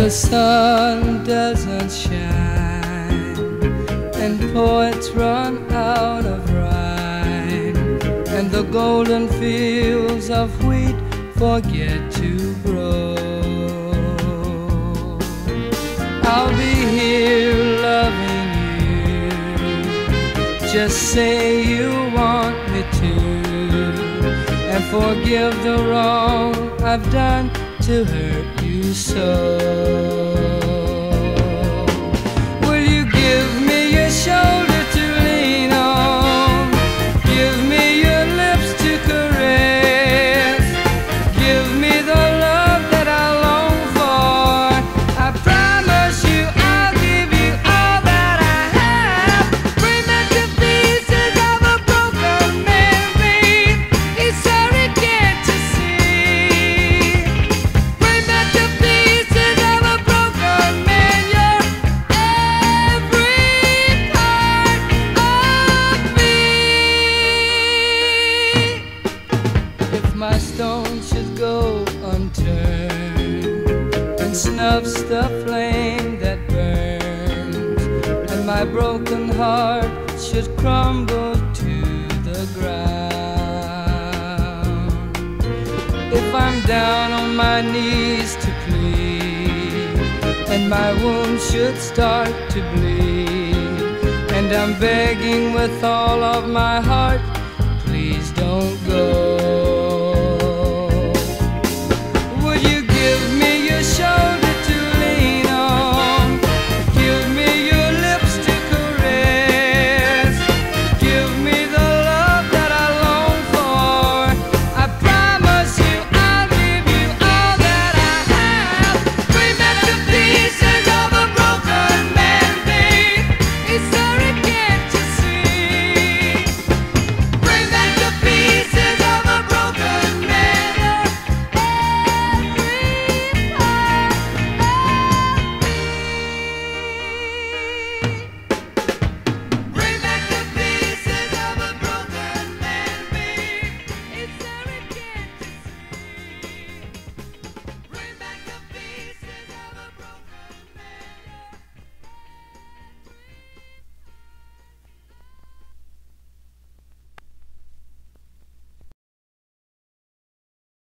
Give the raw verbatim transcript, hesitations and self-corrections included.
the sun doesn't shine, and poets run out of rhyme, and the golden fields of wheat forget to grow. I'll be here loving you, just say you want me to, and forgive the wrong I've done to hurt you so. Will you give me your shoulder to lean on? Give me your lips to caress. Give me the love that I long for. I promise you I'll give you all that I have. Bring back the pieces of a broken man, babe. It's sorry get to see. Bring back the pieces of a broken man. You're every part of me. If my stone should go unturned and snuffs the flame that burns, and my broken heart should crumble to the ground, if I'm down on my knees to plead, and my wound should start to bleed, and I'm begging with all of my heart, please don't go.